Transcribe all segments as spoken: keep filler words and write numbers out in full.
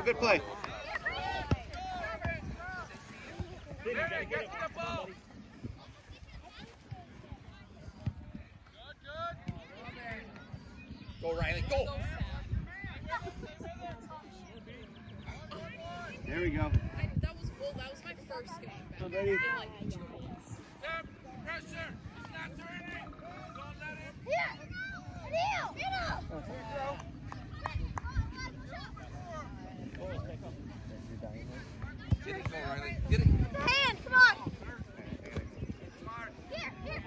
good play. Go, Riley, go! There we go. I, that was well, that was my first game back So ready? in like two months. Pressure! He's not turning! Don't let him! Here! Here! Get it, go, Riley. Get it. Hand, come on! Here, here!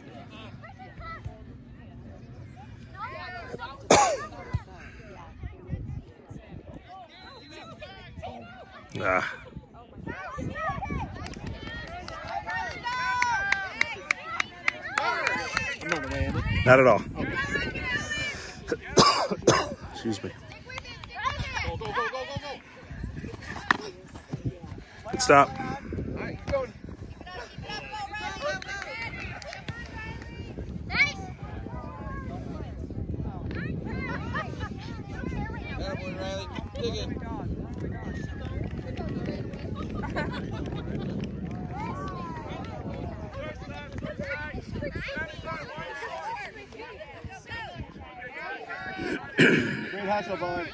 Ah. Not at all. Excuse me. Go, go, go, go, go, go! Good stop. All right, go. Nice! That boy, Riley. Dig it. Great hustle, Bowen.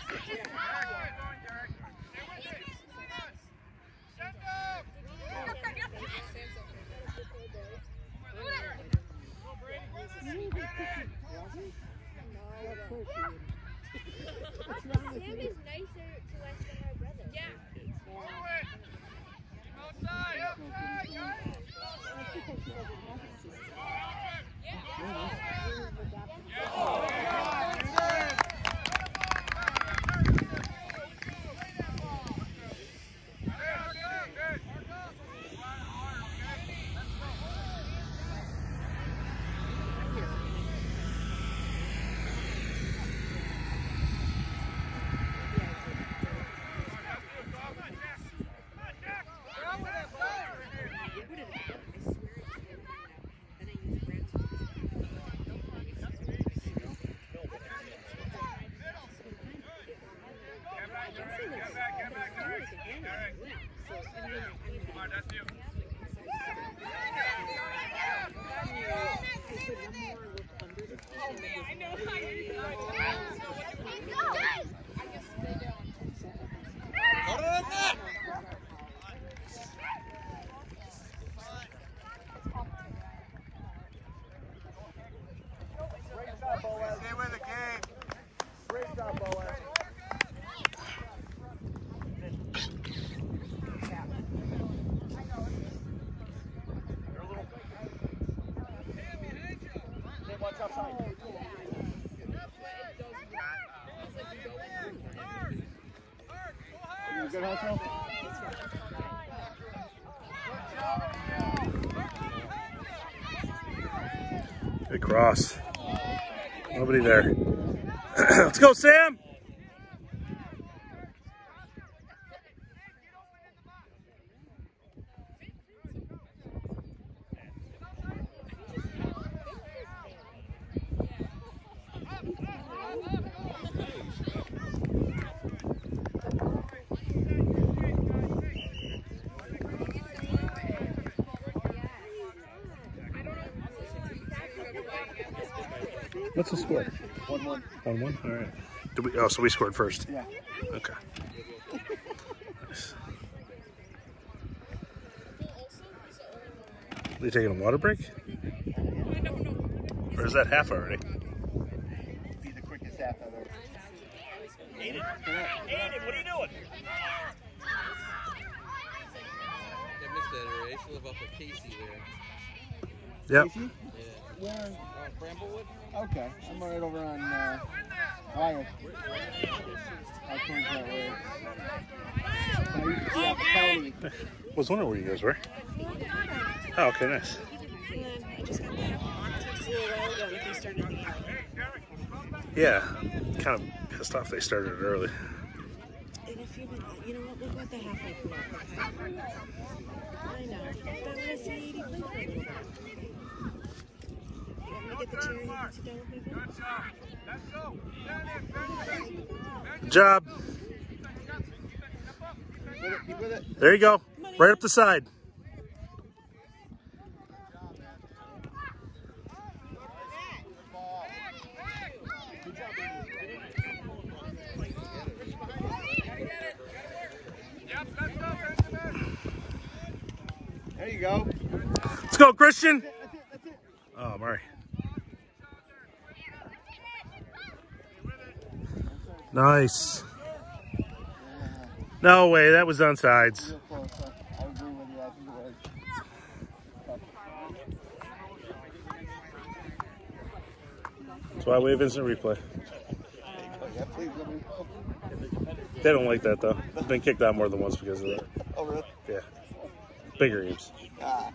Sam is nicer to us than my brother. Yeah. Stay with the game. Great job, Bowen. Watch outside. You good hustle? Good cross. Nobody there. Let's go, Sam! What's the score? One one. One one. All right. Did we? Oh, so we scored first. Yeah. Okay. Nice. Are they taking a water break? Or is that half already? Be the quickest half ever. Aiden, Aiden, what are you doing? I missed that area. I used to live off of Casey there. Yep. Casey? Yeah. Where? Uh, Bramblewood? Okay. I'm right over on uh, Wyatt. I towards that way. I used to see off the county. I was wondering where you guys were. Oh, okay, nice. And then I just got that text a little while ago if you started the hour. Yeah, kind of pissed off they started early. In a few minutes, you know what? We'll go at the halfway point. I know. But I want to see eighty play for a little bit. You want me to get the chair and you can sit down with me? Good job. with it. Keep with it. There you go. Right up the side. There you go. Let's go, Christian. That's it, that's it. Oh, Murray. Nice. No way, that was on sides. Real close. I agree with you. I think it was. That's why we have instant replay. Yeah, please let me know. They don't like that, though. I've been kicked out more than once because of that. Oh, really? Yeah. Bigger games. Ah.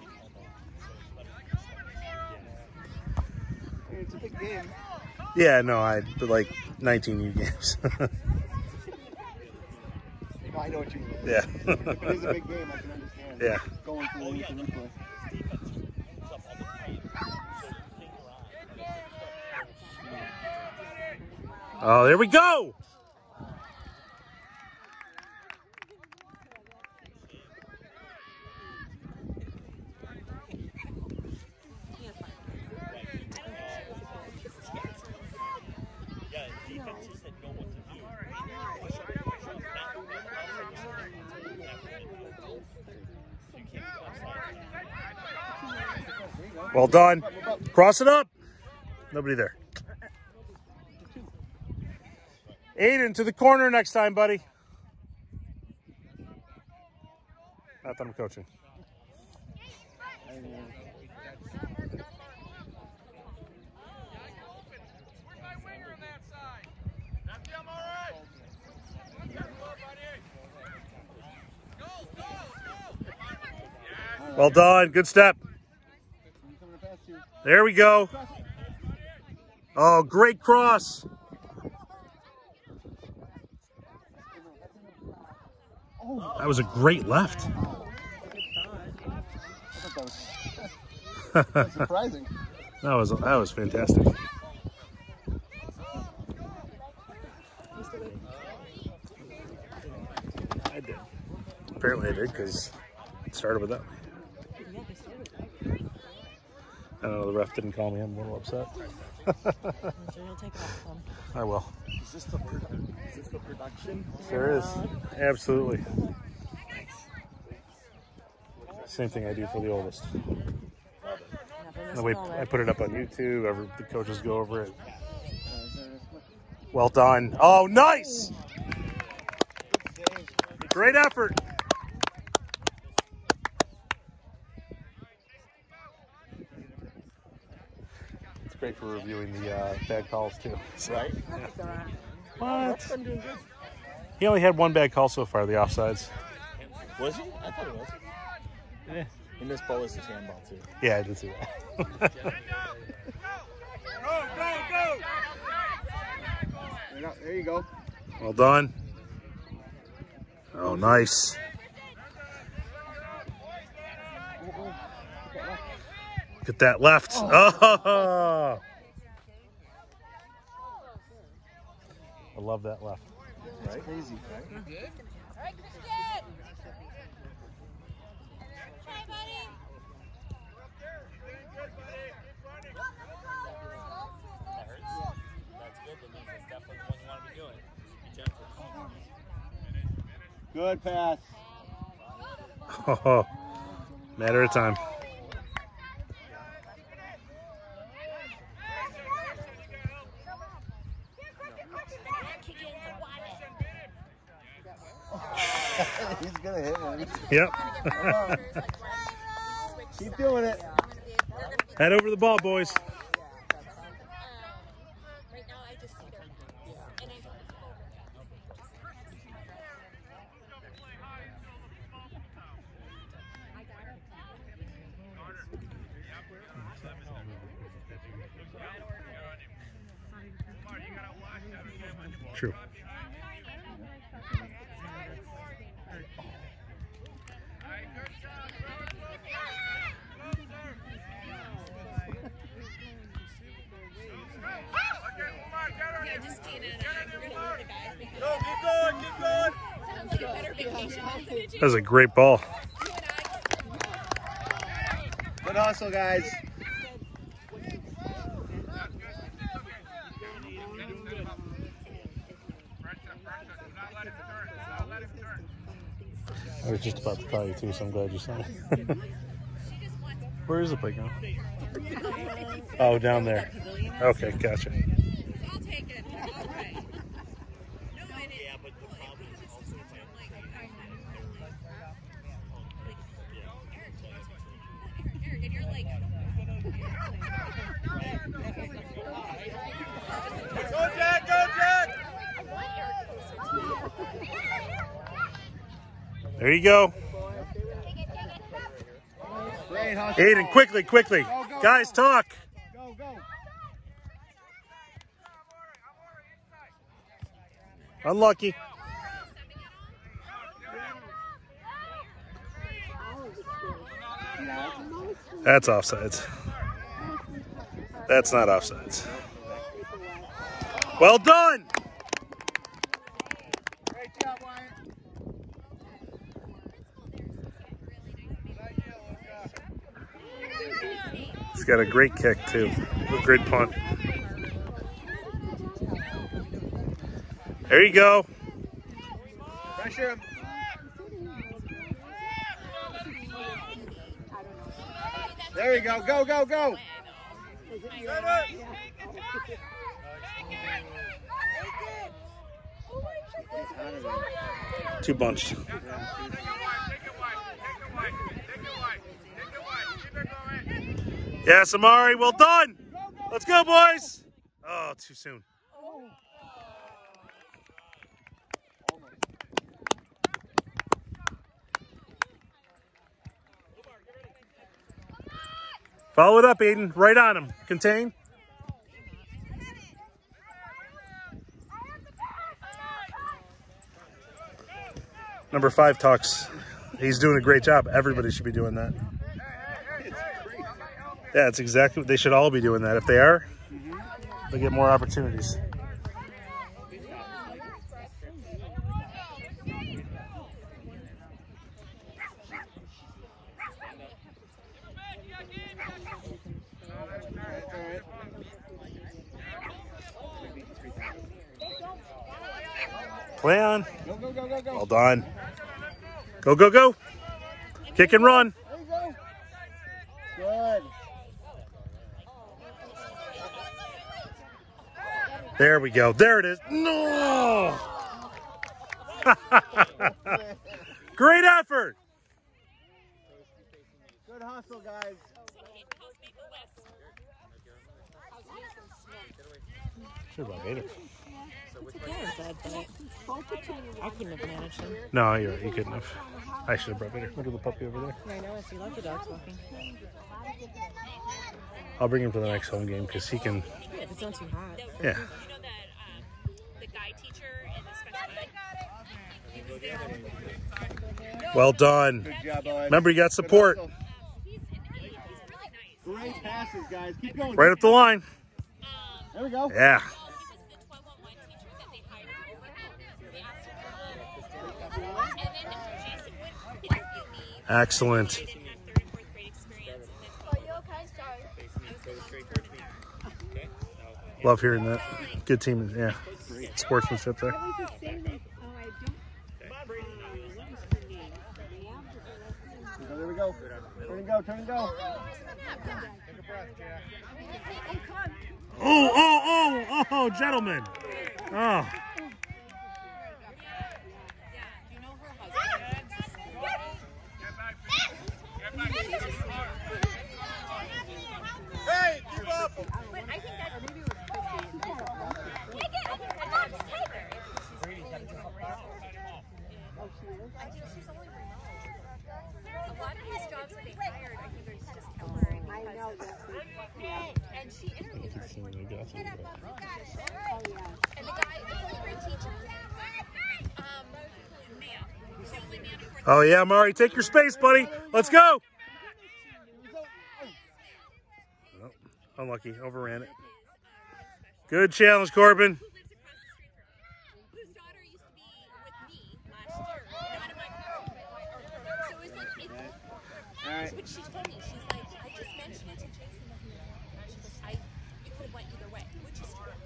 Hey, it's a big game. Yeah, no, I did like nineteen U games. Well, I know what you mean. Yeah. If it is a big game, I can understand. Yeah. Going through the instant replay. Oh, there we go. Well done. Cross it up. Nobody there. Aiden, to the corner next time, buddy. Not that I'm coaching. Well done. Good step. There we go. Oh, great cross. That was a great left. That's surprising. That was that was fantastic. I did. Apparently I did because it started with that. I don't know, the ref didn't call me. I'm a little upset. I will. Is this the, is this the production? There is. Absolutely. Same thing I do for the oldest. And we, I put it up on YouTube. Every, the coaches go over it. Well done. Oh, nice! Great effort. It's great for reviewing the uh, bad calls, too. So, Right? yeah. What? He only had one bad call so far, the offsides. Was he? I thought it was. Yeah. He missed Bolus's handball, too. Yeah, I did see that. Go, go, go! There you go. Well done. Oh, nice. Look at that left. Oh. I love that left. That's crazy, right? Good pass. Oh, matter of time. He's gonna hit one. Yep. Keep doing it. Head over the ball, boys. Right now, I just see them. And I True. Yeah, just stand in and out. We're gonna move the guys because. Go, keep going, keep going. Sounds like it better be That was a great ball. Good hustle, guys. I was just about to call you too, so I'm glad you saw me. Where is the playground? Oh, down there. Okay, gotcha. I'll take it. Okay. No, I didn't. Yeah, but the problem is also like, Eric, Eric, and you're like. Go, Jack! Go, Jack! I want Eric closer to me. There you go. Great hustle. Aiden, quickly, quickly. Go, go, Guys, go. talk. Go, go. Unlucky. That's offsides. That's not offsides. Well done. Great job, Wyatt. He's got a great kick too. A great punt. There you go. Pressure him. There you go. Go, go, go. Two bunched. Yes, Amari, well done. Let's go, boys. Oh, too soon. Follow it up, Aiden. Right on him. Contain. Number five talks. He's doing a great job. Everybody should be doing that. Yeah, it's exactly what they should all be doing that. If they are, they get more opportunities. Play on. Go, go, go, go, go. Well done. Go, go, go. Kick and run. There you go. Good. There we go. There it is. No! Great effort. Good hustle, guys. Should have brought Vader. I couldn't have managed him. No, you're right. You couldn't have. I should have brought Vader. Look at the puppy over there. I know, I see lots of dogs walking. I'll bring him to the next home game because he can. Yeah, if it's not too hot. Yeah. You know that um, the guy teacher in the special ed? Well done. Good job, boys. Remember, you got support. Good hustle. He's an eight. He's really nice. Great passes, guys. Keep going. Right up the line. There we go. Yeah. Well, he was the twelve oh one teacher that they hired over him. They asked him to leave. And then Jason would interview me. Excellent. They didn't have third and fourth grade experience. And then Are you okay? Sorry. Love hearing that. Good team. Yeah. Sportsmanship there. There we go. Turn and go. Turn and go. Oh, oh, oh, oh, gentlemen. Oh. Hey, keep up. But I think that maybe it was take it. I think that's take it. I think she's only remote. A lot of these jobs that they hired, I think are just temporary. I know. And she interviewed her. And the guy, the fourth grade teacher, um, Mia. She's only Mia to fourth Oh, yeah, Mari. Take your space, buddy. Let's go. Oh, unlucky. Overran it. Good challenge, Corbin. who lives across the street from me, whose daughter used to be with me last year, not in my right. Which she told me, she's like, I just mentioned it to Jason. She goes, I, it could have went either way, which is true.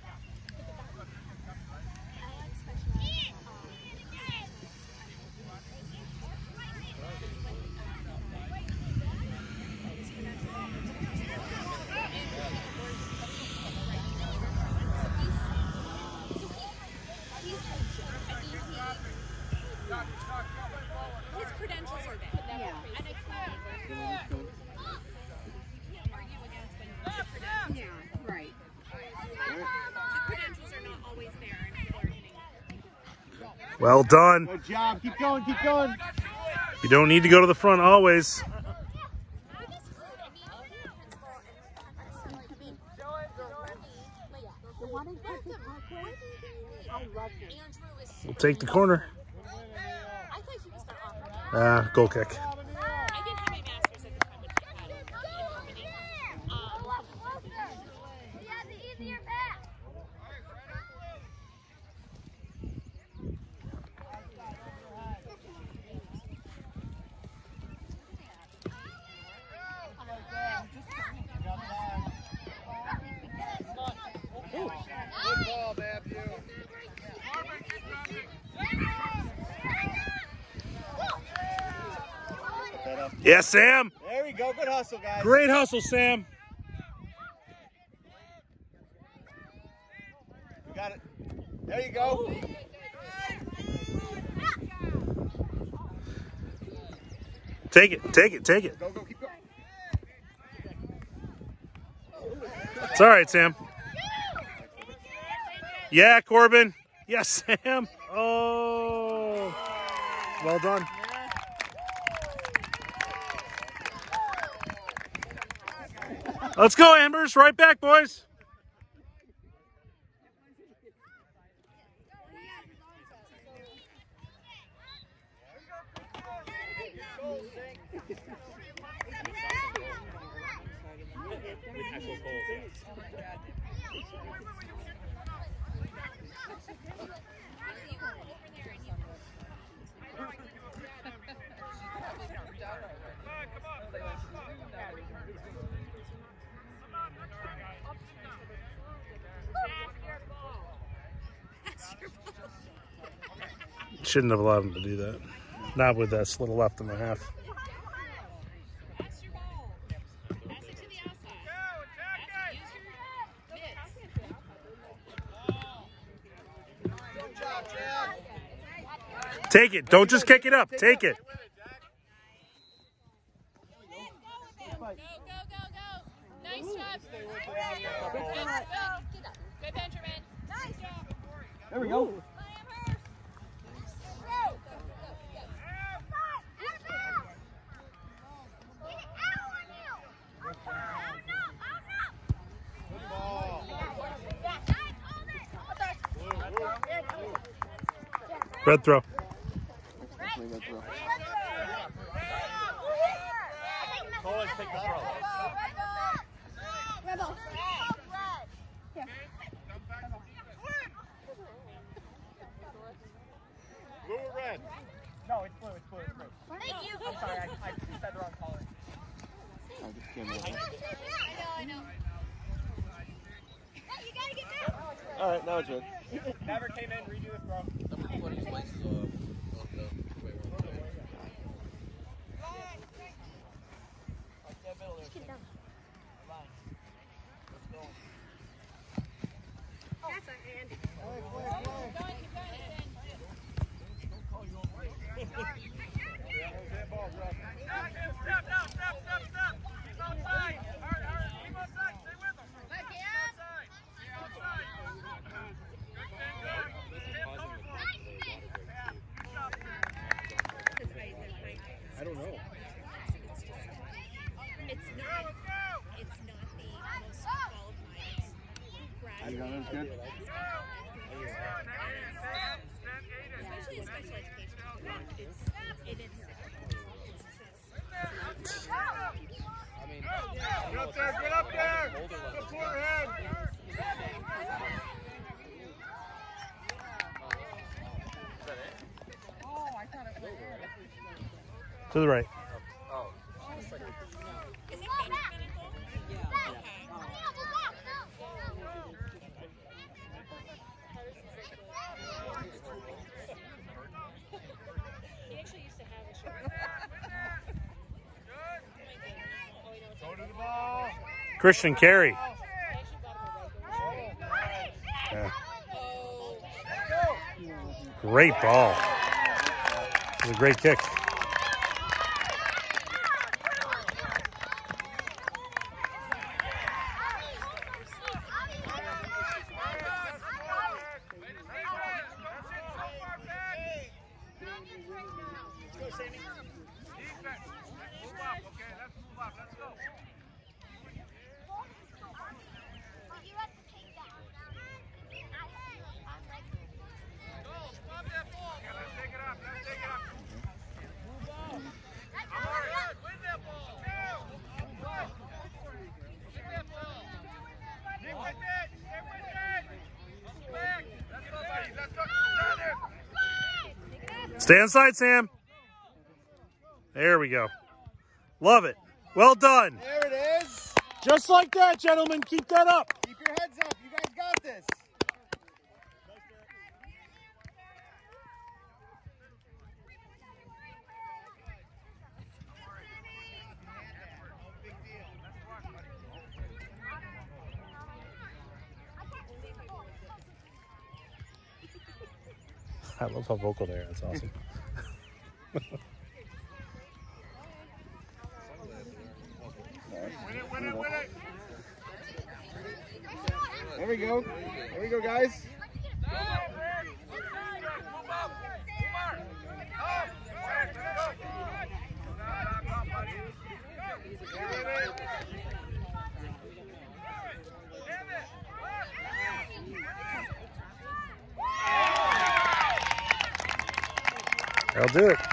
His credentials are there. Yeah. And I can't, can't argue against when the credentials, Yeah, right. the credentials are not always there and people are getting. Well done. Good job. Keep going. Keep going. You don't need to go to the front always. We'll take the corner. I thought he was going to offer. Ah, goal kick. I didn't have my master's at the time, which I had in marketing. Um, Good ball, Matthew. Yeah, Sam. There we go. Good hustle, guys. Great hustle, Sam. You got it. There you go. Take it, take it, take it. Go, go, keep going. It's all right, Sam. Yeah, Corbin. Yes, Sam. Oh, well done. Let's go, Ambers. Right back, boys. Shouldn't have allowed him to do that. Not with that little left and a half. Pass your ball. Pass it to the outside. Pass it. Use your mitts. Good job, Chad. Take it. Don't just kick it up. Take it. Go, go, go, go. Nice job. Good, good. Good, Benjamin. Nice job. There we go. Red throw. Always take the throw. Blue or red? No, it's blue, it's blue, it's blue. Thank you. I'm sorry, I, I said the wrong color. I know, I know. You gotta get down. All right, now it's red. Never came in, redo the throw. Number twenty slices off. Oh, no. Wait, wrong way. Just get down. That's a Andy. I don't know. It's not, it's not the most qualified. It's You got it, it's good. Especially in special education. It's, it is. I mean, Get up there, get up there! Support head! To the right. oh, Is it Benjamin in goal? Yeah. Okay. He actually used to have a shirt. Go to the ball. Christian Carey. I actually bought him a regular shirt. Yeah. Oh. Great ball. It was a great kick. Stay inside, Sam. There we go. Love it. Well done. There it is. Just like that, gentlemen. Keep that up. Keep your heads up. You guys got this. I love how vocal they are. That's awesome. There we go. There we go, guys. I'll do it.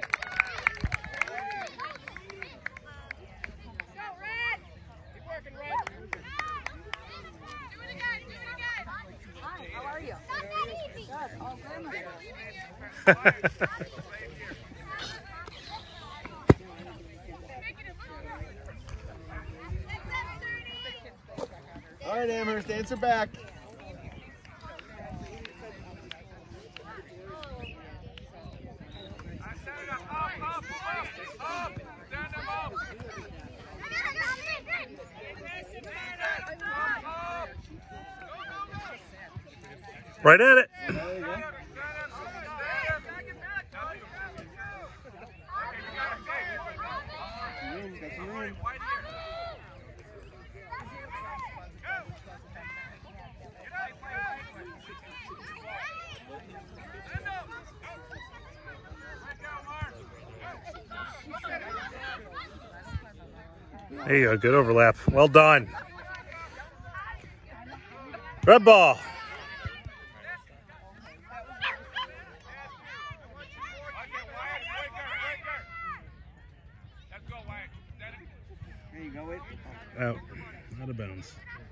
All right, Amherst, answer back. Right at it. There you go. Room, got some room. There you go. Good overlap. Well done. Red ball. There you go, wait. Out. Out of bounds.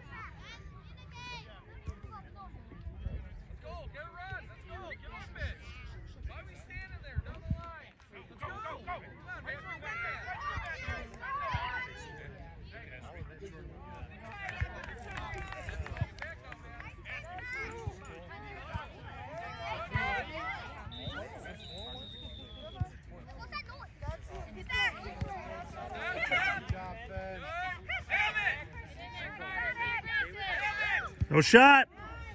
No shot.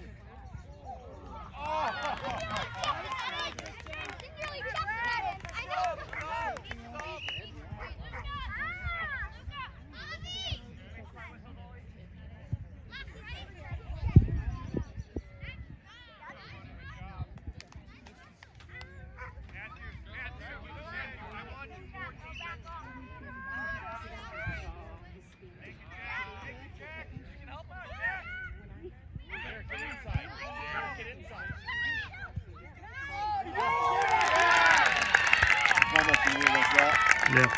Yeah.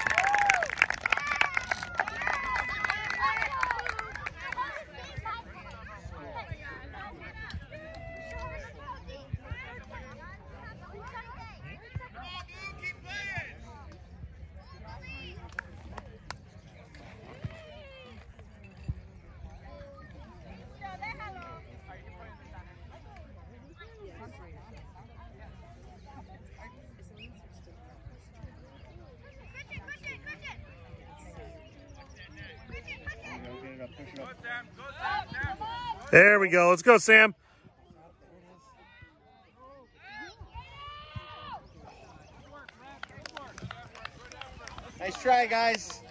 There we go. Let's go, Sam. Nice try, guys.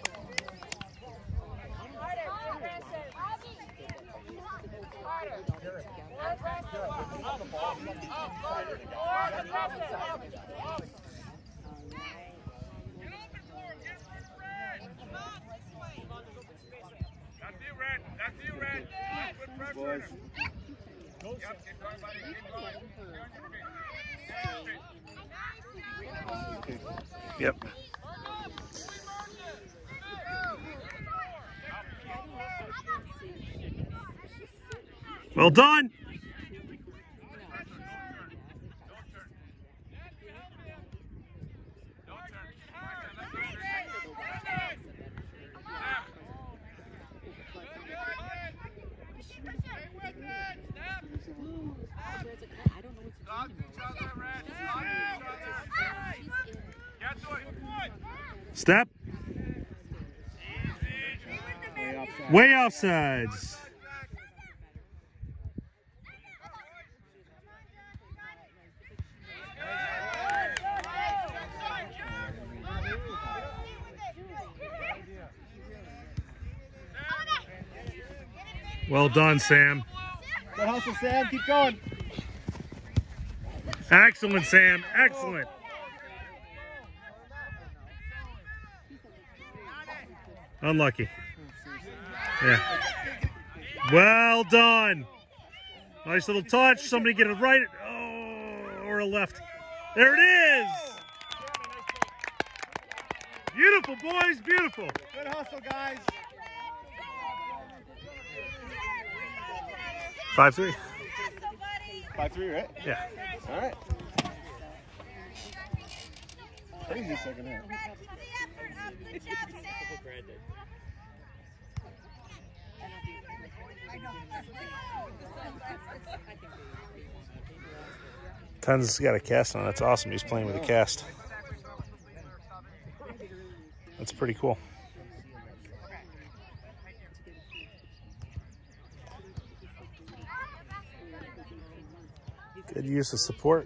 Boys. Yep. Well done. Step. Way offsides. Well done, Sam. Good hustle, Sam. Keep going. Excellent, Sam. Excellent. Unlucky. Yeah. Well done. Nice little touch. Somebody get a right oh, or a left. There it is. Beautiful, boys. Beautiful. Good hustle, guys. five three. five three, right? Yeah. All right. Crazy second half. Tons got a cast on. That's awesome. He's playing with a cast. That's pretty cool. Good use of support.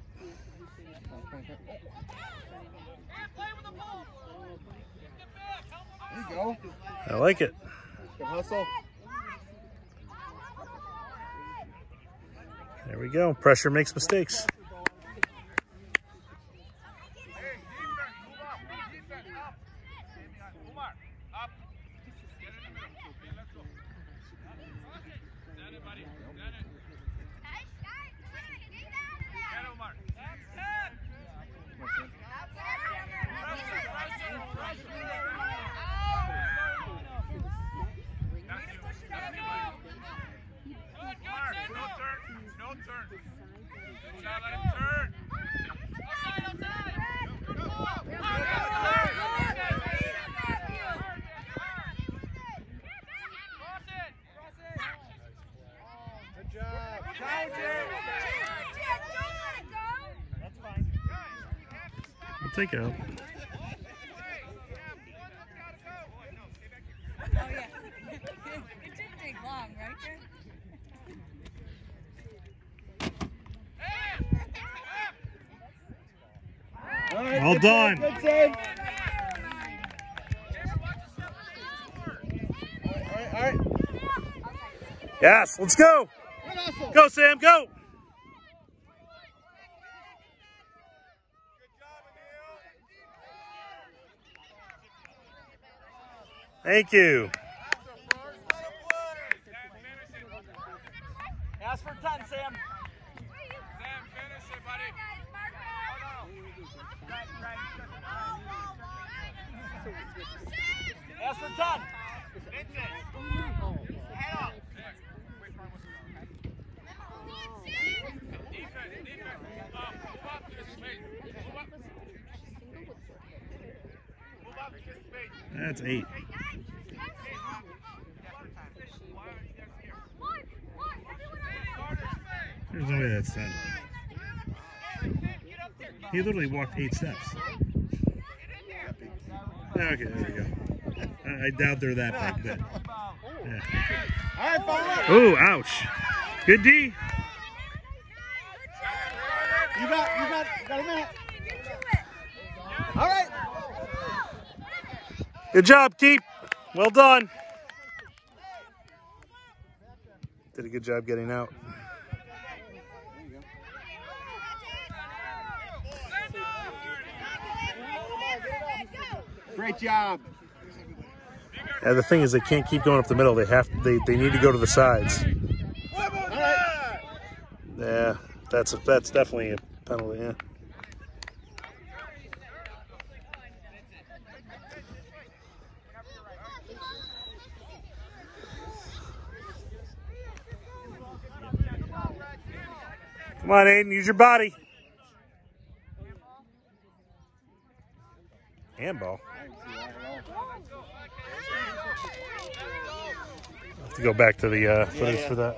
There you go. I like it. Good hustle. There we go. Pressure makes mistakes. I'll take it out. Oh, yeah. It didn't take long, right? All right, Well good done. Save, good save. All right, all right. Yes, let's go. Good hustle. Go, Sam, go. Thank you. Ask for ten, Sam. Sam, finish it, buddy. Ask for ten. That's eight. There's no way that's ten. He literally walked eight steps. Okay, there we go. I, I doubt they're that big. But Yeah. All right, follow up. Oh, ouch. Good D. You got, you got, you got a minute. All right. Good job, Keep. Well done. Did a good job getting out. Great job. Yeah, the thing is, they can't keep going up the middle. They have, they, they need to go to the sides. All right. Yeah, that's a, that's definitely a penalty. Yeah. Come on, Aiden, use your body. Handball. I'll have to go back to the uh, footage Yeah, yeah. for that.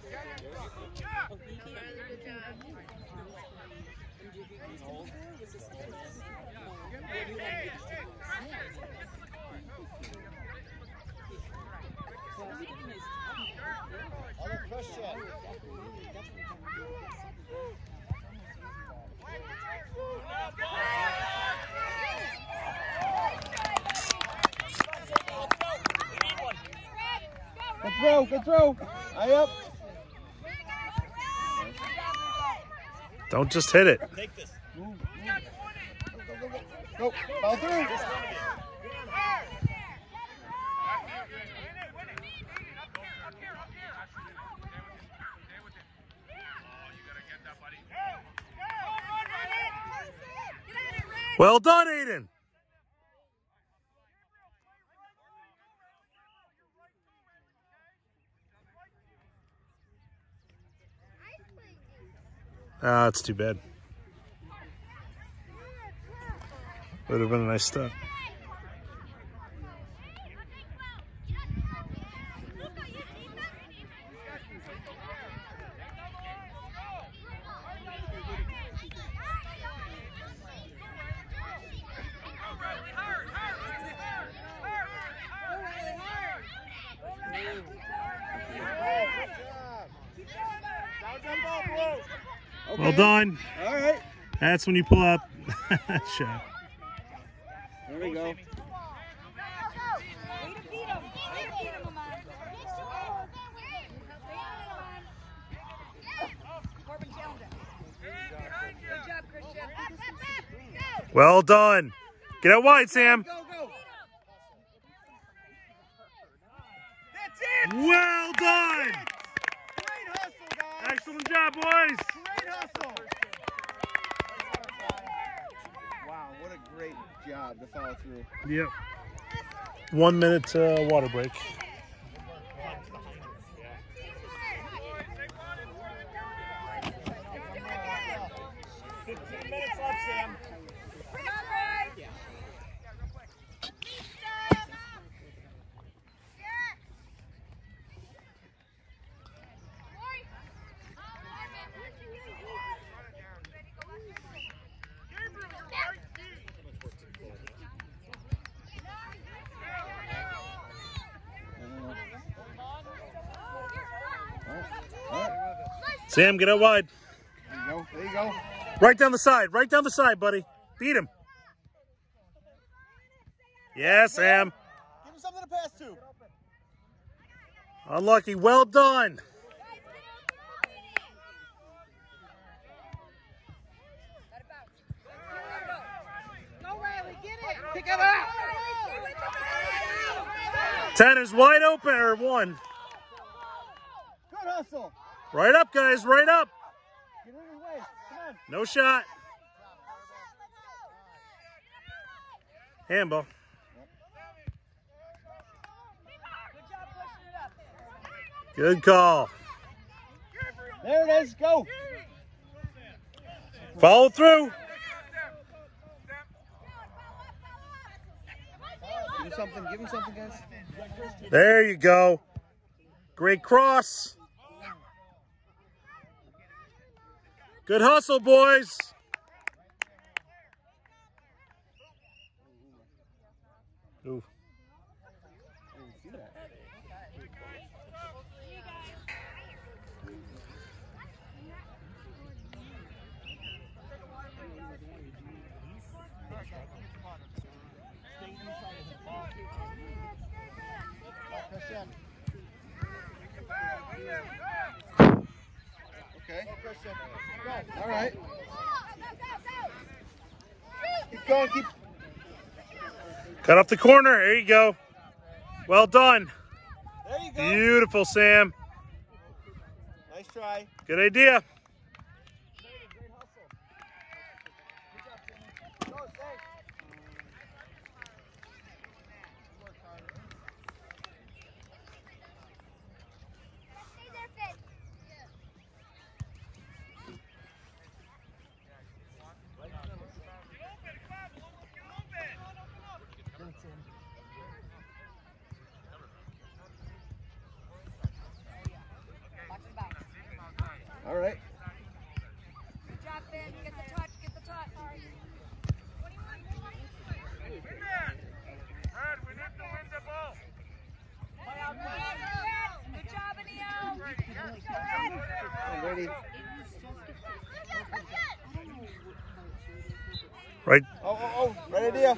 Good throw, good throw. High up. Don't just hit it. Take this. Move, move. Go, go, go. Follow through. Well done, Aiden. Ah, that's too bad. Would have been a nice stop. Okay. Well done. All right. That's when you pull out that shot. There we go. Well done. Get out wide, Sam. Go, go. Well done. Great hustle, guys. Excellent job, boys. Great hustle. Wow, what a great job to follow through. Yep. One minute uh, water break. fifteen minutes left, Sam. Sam, get out wide. There you go. There you go. Right down the side. Right down the side, buddy. Beat him. Yeah, Sam. Give him something to pass to. Unlucky. Well done. Kick him out. Ten is wide open, or one. Good hustle. Right up, guys. Right up. Get in his way. Come on. No shot. Handball. Good call. There it is. Go. Follow through. Give him something. Give him something, guys. There you go. Great cross. Good hustle, boys. Ooh. see that. Christian. Okay. Christian. Go. All right. Keep going. Keep. Cut up the corner. There you go. Well done. There you go. Beautiful, Sam. Nice try. Good idea. All right. Good job, Ben. Get the touch. Get the touch. Red, we need to win the ball. Good job, Anil. I'm ready. Right. Oh, oh, oh. Right idea.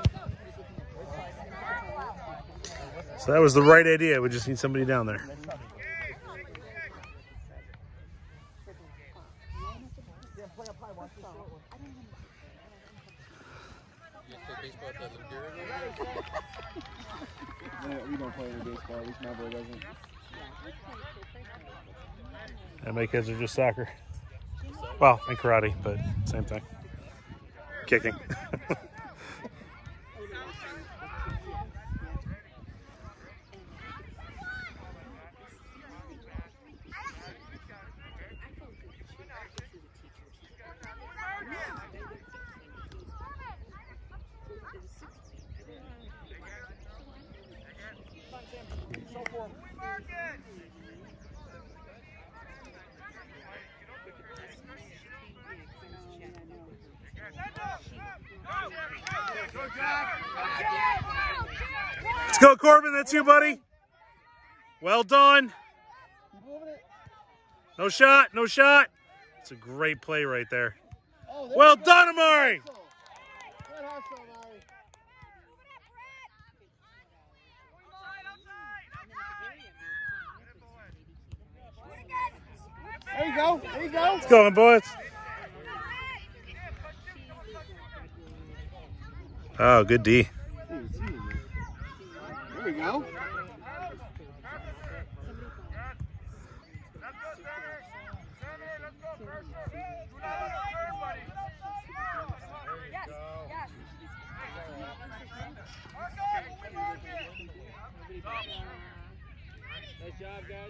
So that was the right idea. We just need somebody down there. We don't play any baseball. At least my boy doesn't. And my kids are just soccer. Well, and karate, but same thing. Kicking. Let's go, Corbin. That's you, buddy. Well done. No shot. No shot. It's a great play right there. Oh, there Well you go. done, Amari. Good hustle, Amari. There you go. There you go. Let's go, boys. Oh, good D. There we go. Nice job, guys.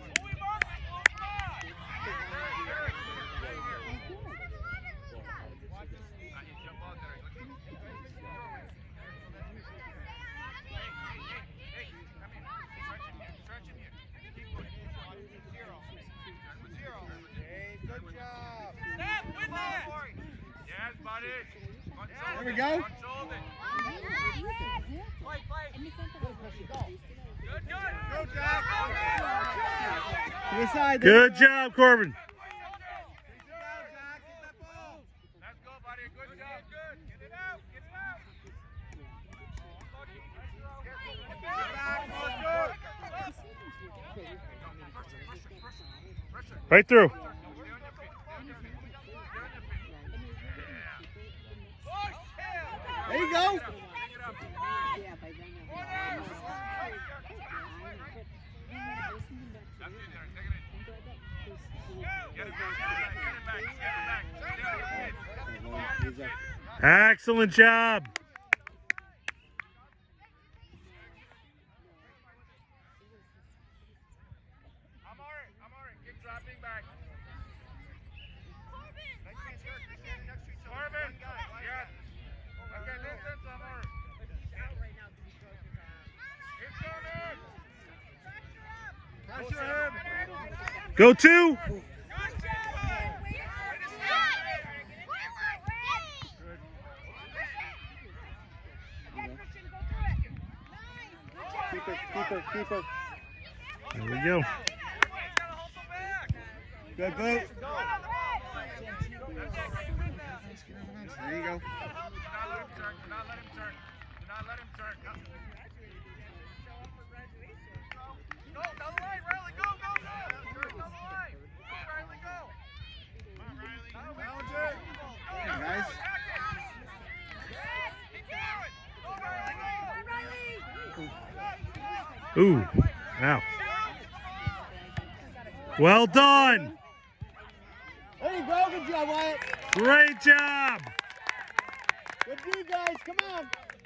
There we go. To the side. there Good you go. job, Corbin. Let's go, buddy. Good job. Good. Get it out. Get it out. Right through. There you go. Excellent job. I'm alright. I'm alright. Keep dropping back. Corbin. Yes. Okay, listen, Samar. Keep coming. Pressure him. Go two. Keep it, keep it, keep it. There we go. Good boot. There you go. Do not let him turn. Do not let him turn. Do not let him turn. Go, down the line, Riley. Go, go, go. Turn down the line. Go, Riley, go. Come on, Riley. Challenger. Hey, guys. Keep going. Go, Riley, go. Ooh. Ow. Well done. There you go. Good job, Wyatt. Great job. Good D, guys. Come on.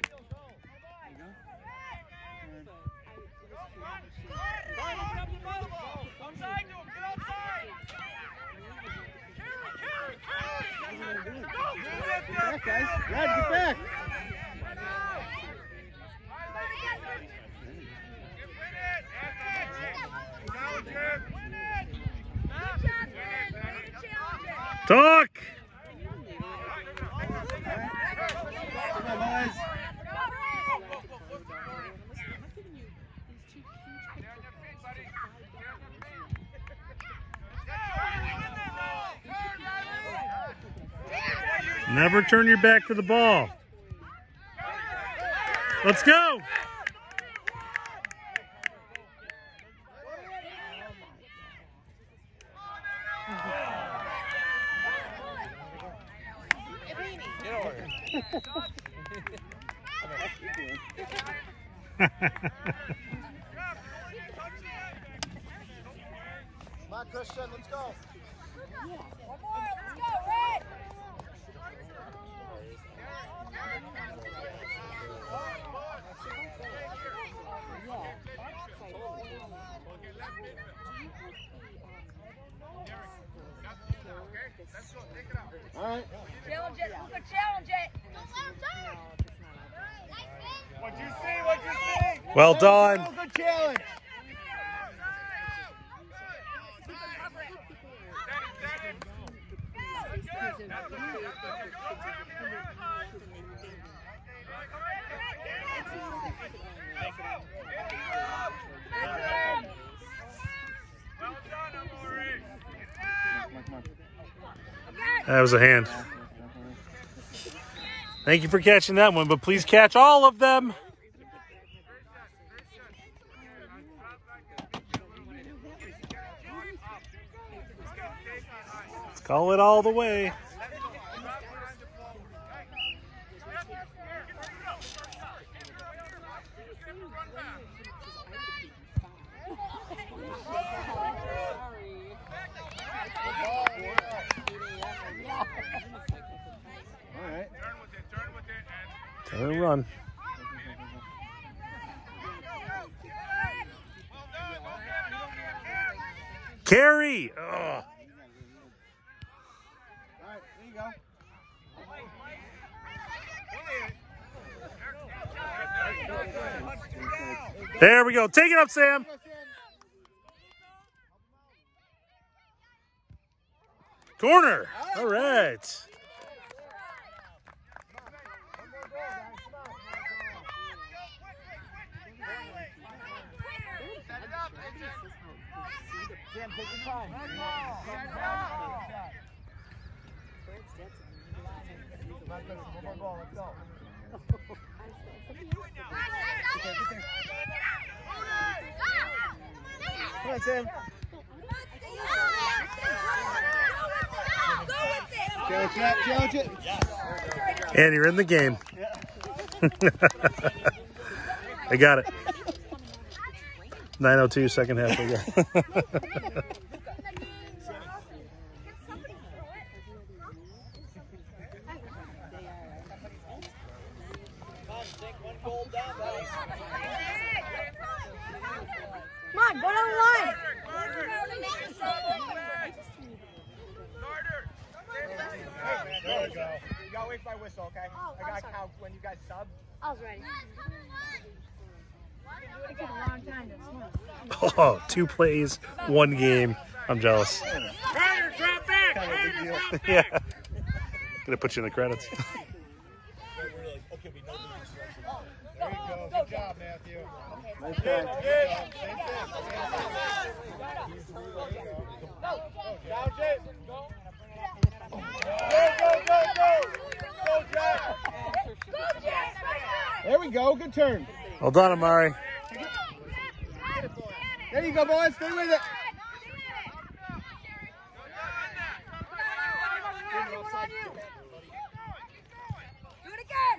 Get back, guys. Red, get back. Talk. Come on, boys. Never turn your back to the ball. Let's go. Get over here. Come on, Christian, let's go. One more, let's go, Red! All right. Challenge it, Luca, challenge it! What'd you see? What'd you see? Well done. Good challenge. That was a hand. Thank you for catching that one, but please catch all of them. Let's call it all the way. Turn and run. Carry! Ugh. All right, there you go. There we go. Take it up, Sam. Corner. All right. Sam, take your time. One more ball, let's go. Come on, Sam. Challenge it, challenge it. And you're in the game. I got it. nine oh two, second half. I got. Come on, go down the line! There we go. You gotta wait for my whistle, okay? Oh, I gotta I'm sorry. count when you guys sub. I was ready. It took a long time to smoke. Oh, two plays, one game. I'm jealous. Ryder, drop back! Kind of a big deal. Yeah. Gonna put you in the credits. There you go. Good job, Matthew. Nice try. Down, James. Go. Go, go, go, go. Go, Jack. There we go. Good turn. Well done, Amari. There you go, boys. Stay with it. Do it again.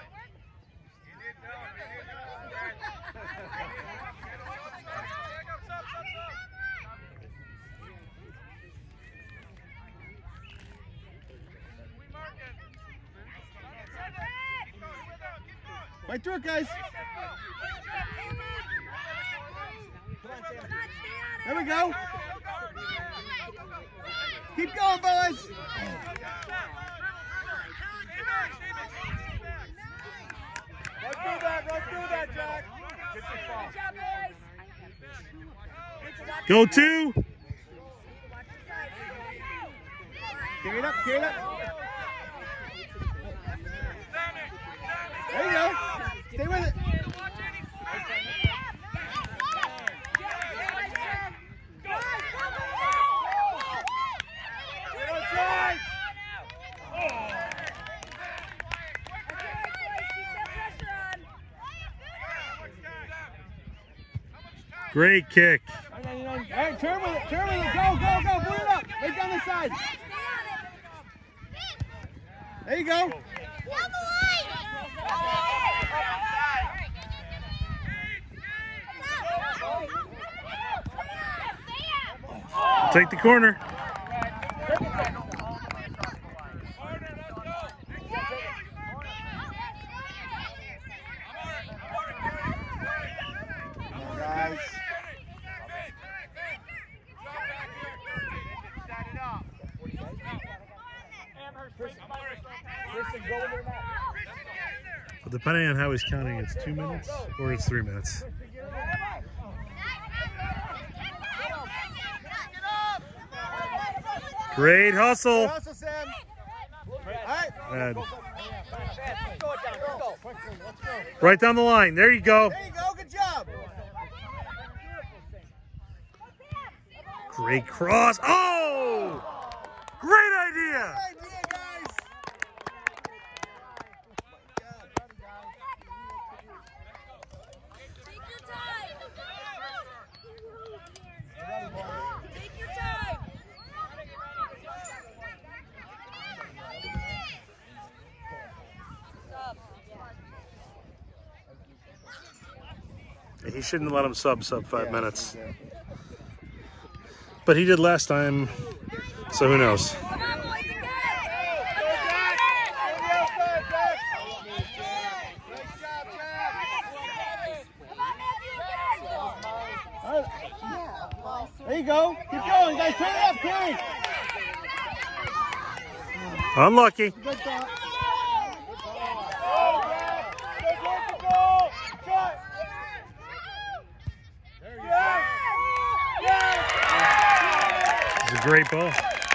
Right through it, guys. There we go. Keep going, boys. Run through that, run through that, Jack. Good job, boys. Go two. Carry it up, carry it up. There you go. Stay with it. Great kick. All right, turn with it, turn with it. Go, go, go. Put it up. Right down the side. There you go. Take the corner. Guys. But depending on how he's counting, it's two minutes or it's three minutes. Great hustle. Hustle, Sam. All right. And right down the line. There you go. There you go. Good job. Great cross. Oh! Great idea. Good idea, guys. Take your time. Take your time. He shouldn't let him sub sub five minutes. But he did last time, so who knows? Come on, boys, again. There you go. Keep going, guys. Turn it up, carry. Unlucky. Good thought. It's a great ball.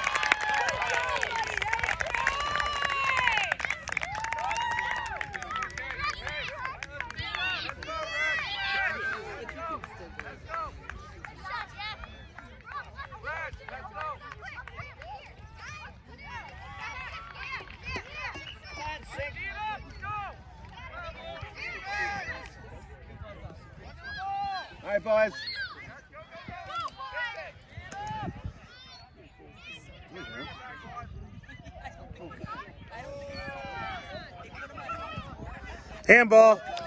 All right, boys. Handball.